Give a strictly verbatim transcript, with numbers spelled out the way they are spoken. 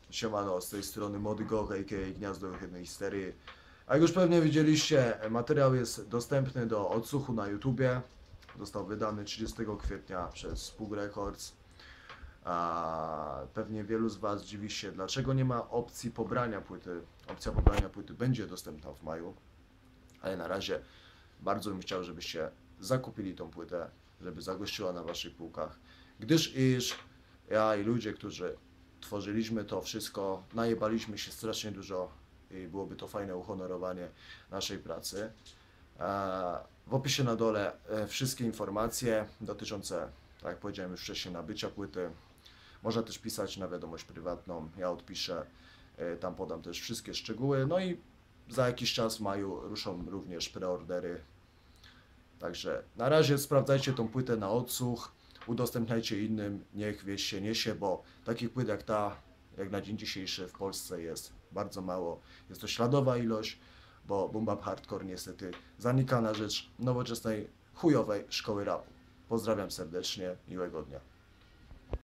Siemano, z tej strony Modygoch, a.k.a. Gniazdo Ohydnej Histerii. A jak już pewnie widzieliście, materiał jest dostępny do odsłuchu na YouTubie. Został wydany trzydziestego kwietnia przez Pug Records. A pewnie wielu z Was dziwi się, dlaczego nie ma opcji pobrania płyty. Opcja pobrania płyty będzie dostępna w maju, ale na razie bardzo bym chciał, żebyście zakupili tą płytę, żeby zagościła na Waszych półkach, gdyż iż ja i ludzie, którzy tworzyliśmy to wszystko, najebaliśmy się strasznie dużo i byłoby to fajne uhonorowanie naszej pracy. W opisie na dole wszystkie informacje dotyczące, tak jak powiedziałem już wcześniej, nabycia płyty. Można też pisać na wiadomość prywatną, ja odpiszę, tam podam też wszystkie szczegóły. No i za jakiś czas w maju ruszą również preordery. Także na razie sprawdzajcie tą płytę na odsłuch, udostępniajcie innym, niech wieść się niesie, bo takich płyt jak ta, jak na dzień dzisiejszy w Polsce jest bardzo mało. Jest to śladowa ilość, bo boom bap hardcore niestety zanika na rzecz nowoczesnej, chujowej szkoły rapu. Pozdrawiam serdecznie, miłego dnia.